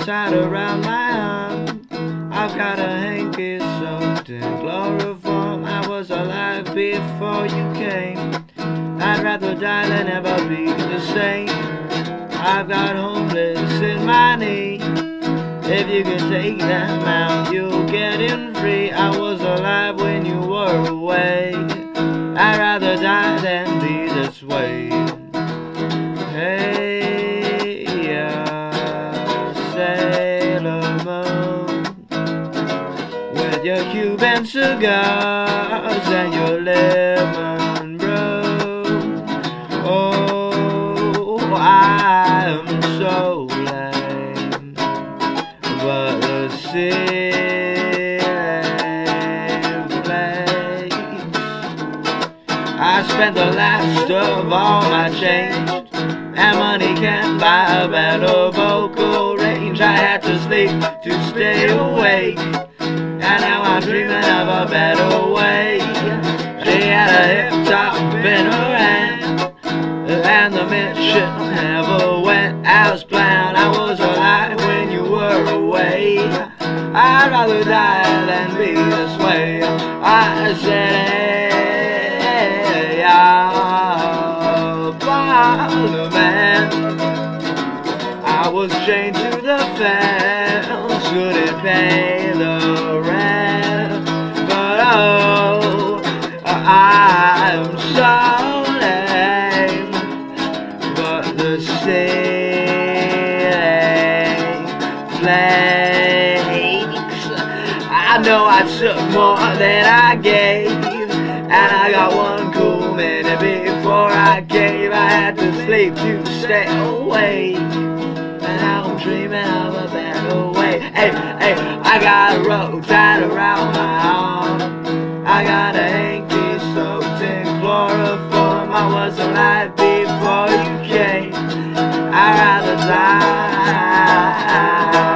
tied around my arm. I've got a hanky soaked in chloroform. I was alive before you came. I'd rather die than ever be the same. I've got homeless in my knee. If you can take that mount, you'll get in free. I was alive when you were away. I'd rather die than be this way. Hey, Sailor Moon, with your Cuban cigars and your lemon brew. Oh, I'm so lame, but the same place. I spent the last of all my change, and money can't buy a better vocal range. I had to sleep to stay awake, and now I'm dreaming of a better way. She had a hip-top in her hand, and the mission never went as planned. I was alive when you were away. I'd rather die than be this way. I said, hey, Parliament. I was chained to the fence, couldn't pay the rent, but oh, I'm so lame, but the ceiling flakes. I know I took more than I gave, and I got one cool minute before I gave. I had to sleep to stay awake, and now I'm dreaming of a better way. Hey, hey, I got a rope tied around my arm. I got a hanky soaked in chloroform. I was alive before you came. I'd rather die